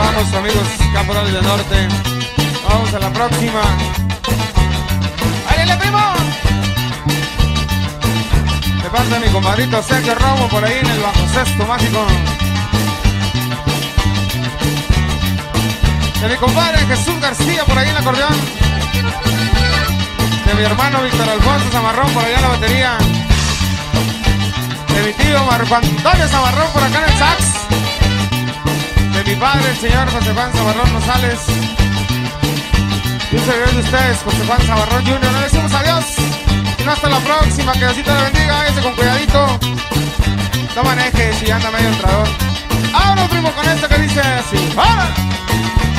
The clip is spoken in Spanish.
vamos, amigos Caporales del Norte. Vamos a la próxima. ¡Ándale, primo! De parte de mi compadrito Sergio Romo por ahí en el bajo sexto mágico. De mi compadre Jesús García por ahí en el acordeón. De mi hermano Víctor Alfonso Zamarrón por allá en la batería. De mi tío Marco Antonio Zamarrón por acá en el sax. De mi padre el señor José Juan Zamarrón Rosales. Y un servidor de ustedes, José Juan Zamarrón Jr. Le decimos adiós y no hasta la próxima. Que Diosito le bendiga, váyase con cuidadito. No maneje si anda medio entrador. Ahora primo con esto que dice así. ¡Ahora!